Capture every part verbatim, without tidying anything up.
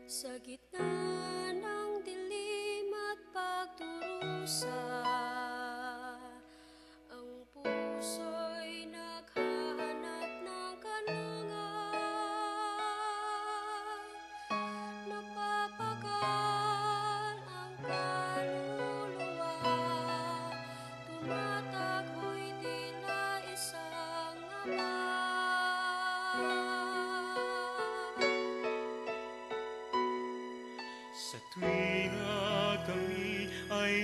Sa gitna ng dilim at pagdurusa, ang puso'y naghahanap ng kanlungan. Napapagal ang kaluluwa, tumatakbo'y tila isang ama. Sa tuwing na kami ay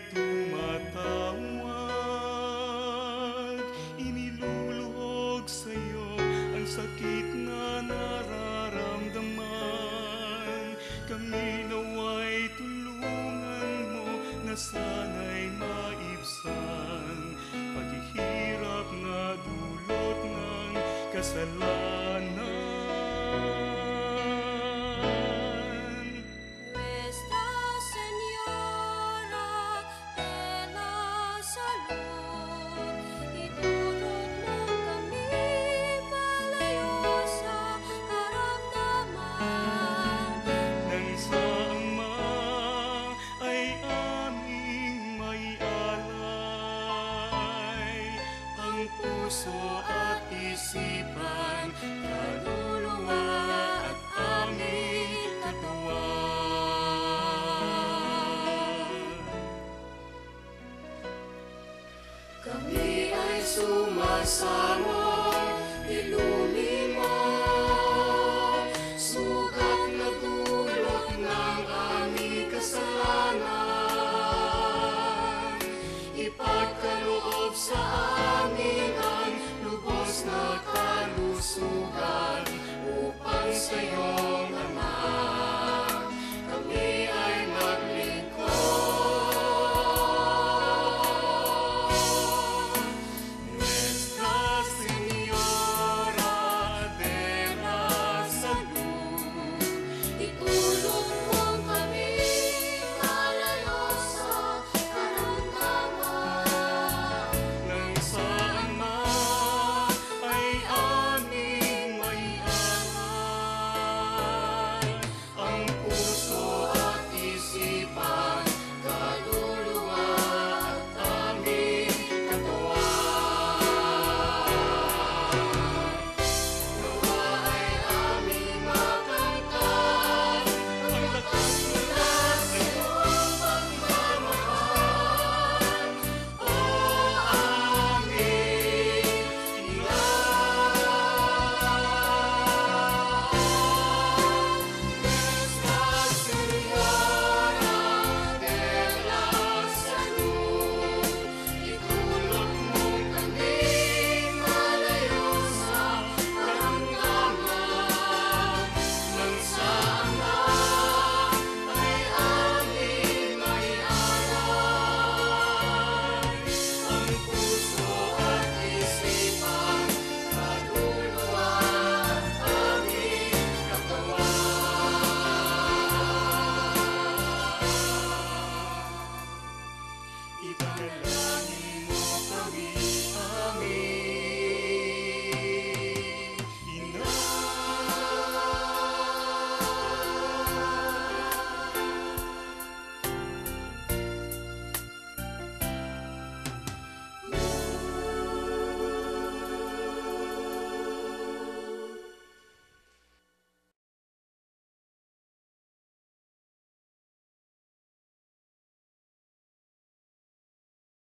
tumatawag, iniluluhog sa'yo ang sakit na nararamdaman. Kami naway tulungan mo na sana'y maibsan paghihirap na dulot ng kasalanan. Nuestra Señora de la Salud, idulog mo kami palayo sa karamdaman. Nang sa Ama ay aming maialay ang puso at isipan, kaluluwa at aming katawan. Kami ay sumasamang ilumi mo, sugat na dulot ng aming kasalanan. Ipagkaloob sa amin ang lubos na kalusugan upang sa'yo